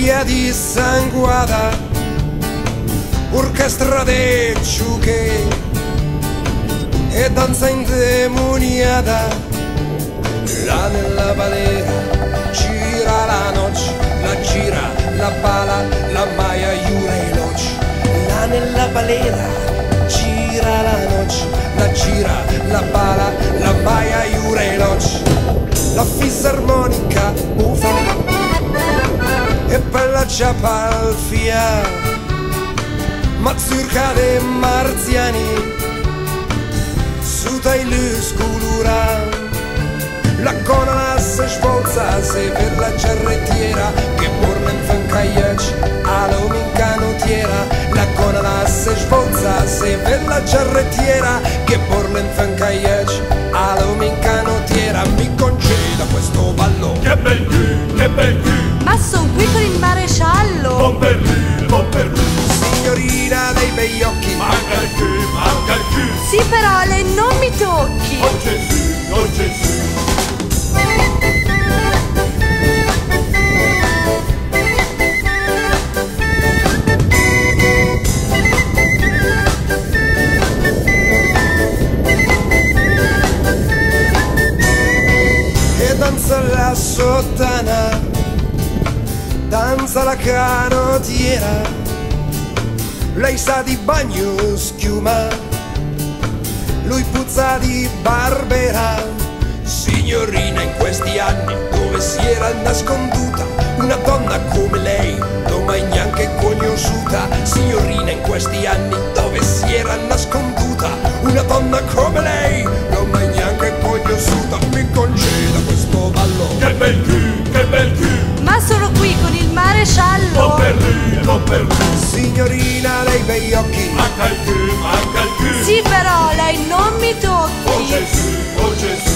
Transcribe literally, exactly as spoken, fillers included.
via dissanguata, orchestra de ciuche e danza indemoniata. Là nella balera gira la noce, la gira, la bala, la maia, iura e loci. Là nella balera gira la noce, la gira, la bala, la maia, iura e loci. La fisarmonica bufa e per la ciapalfia, mazzurca de marziani, su tai sculura. La cona se svolza se per la carrettiera che borna in fancaiaci alla mincanottiera. La cona se svolza se per la carrettiera che borna in fancaiaci alla mincanottiera. Mi conceda questo ballo. Che bel cul, che bel cul. Ma son qui con il maresciallo. Buon per lui, buon per lui. Signorina dei begli occhi, Manca il cul, manca il cul. Sì, però lei non mi tocchi. Oh Gesù, oh Gesù. danza la sottana, danza la canottiera. Lei sa di bagno schiuma, lui puzza di Barbera. Signorina, in questi anni dove si era nasconduta una donna come lei, non mai neanche conosciuta. Signorina, in questi anni dove si era nasconduta una donna come lei, non mai neanche conosciuta. Mi conceda questo ballo. Che bel cul, che bel cul. Ma sono qui con il maresciallo. Buon per lui, buon per lui. Signorina dei bei occhi, Manca il cul, manca il cul. Sì, però lei non mi tocchi. Oh Gesù, oh Gesù.